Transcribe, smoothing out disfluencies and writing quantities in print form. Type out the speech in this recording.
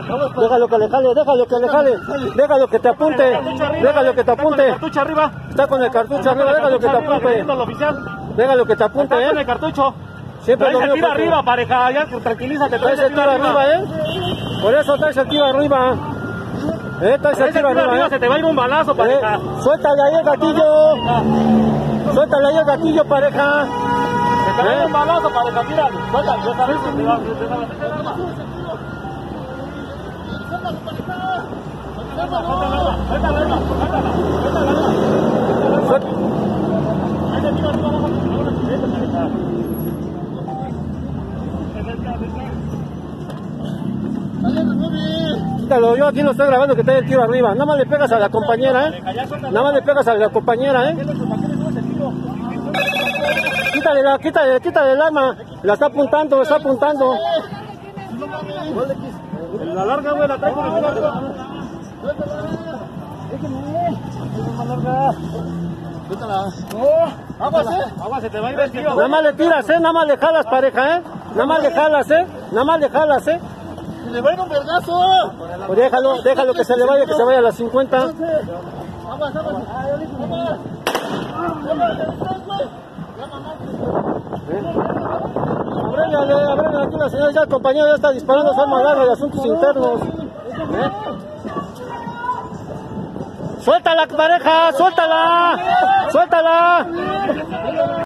Déjalo que le jale, déjalo que le jale. Déjalo que te apunte. Déjalo que te apunte. Cartucho arriba. Está con el cartucho arriba, déjalo que te apunte. Déjalo que te apunte, Con el cartucho. Siempre lo Traes el tiro mismo. arriba, pareja. Ya, tranquilízate. Traes el tiro arriba, Por eso traes el tiro arriba. Traes el tiro arriba, Se te va a ir un balazo, pareja. Suéltale ahí el gatillo. Suéltale ahí el gatillo, pareja. Se te va a ir un balazo, pareja. Mira, suéltale. Quítalo, yo aquí lo estoy grabando que trae el tiro arriba. Nada más le pegas a la compañera, Nada más le pegas a la compañera, Quítale el arma. La está apuntando, está apuntando. La larga, güey, la traigo. Suéltala. Agua, se te va a ir el tío. Nada más le tiras, nada más le jalas, pareja, Nada más le jalas, Nada más le jalas, ¡Y le va a ir un vergazo! Pues déjalo que se vaya a las 50. Ábrele aquí la señora, ya el compañero ya está disparando su arma larga de asuntos internos. ¡Suéltala, pareja! ¡Suéltala! ¡Suéltala!